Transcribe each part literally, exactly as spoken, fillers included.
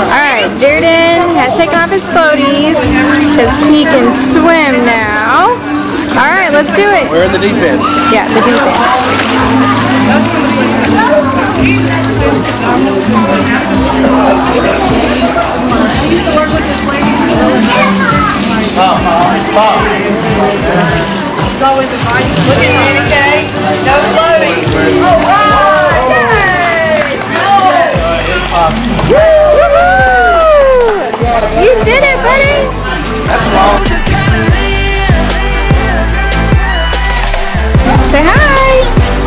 Alright, Jeraden has taken off his floaties because he can swim now. Alright, let's do it. We're in the deep end. Yeah, the deep end. Look at me, okay? No floating. Oh, wow! Woo! You did it, buddy! Say hi!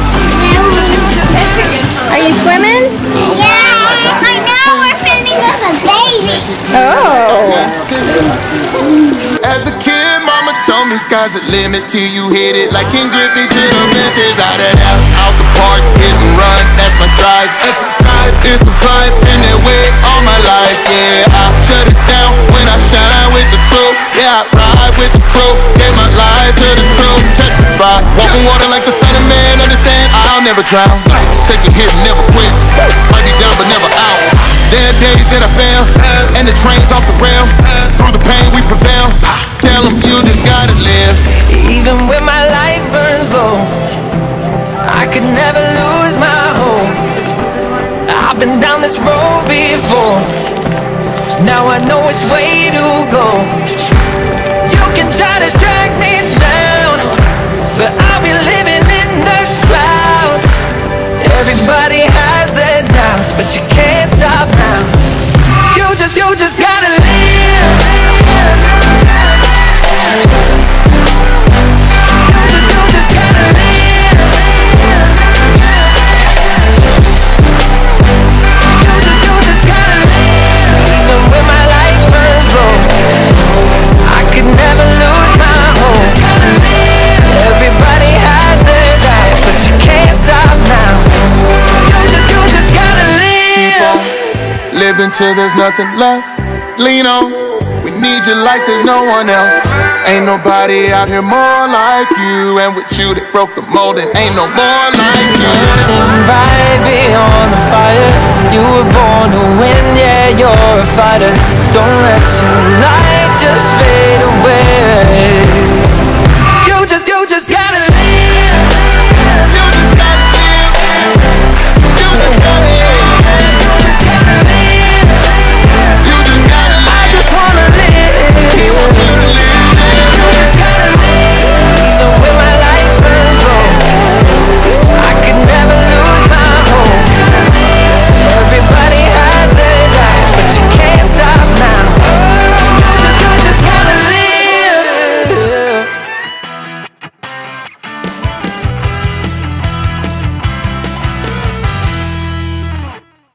Are you swimming? Yeah, I know we're filming with a baby. Oh! As a kid, mama told me sky's the limit till you hit it. Like King Griffey to the fences, out of that, out the park, hit and run. That's my drive. That's my drive. It's a vibe, been that way all my life. Yeah, I shut it down when I shine with the crew. Yeah, I ride with the crew. Gave my life to the truth. Testify. Walking water like the son of man. Understand? I'll never drown. Take a hit, never quit. Might be down, but never out. There are days that I fail, and the train's off the rail. Through the pain we prevail. Tell them you just gotta live. Even when my light burns low, I could never lose my hope. I've been down this road before. Now I know which way to go. You can try to drag me down, but I'll be living in the clouds. Everybody has their doubts, but you can't stop now. You just, you just gotta live. You just, you just gotta live. You just, you just gotta live. Even when my light burns low, I could never lose my hope. Just gotta live. Everybody has their doubts, but you can't stop now. You just, you just gotta live. Living till there's nothing left. Lean on. We need you like there's no one else. Ain't nobody out here more like you. And with you that broke the mold, and ain't no more like you. Living right beyond the fire. You were born to win, yeah, you're a fighter. Don't let your light just fade away.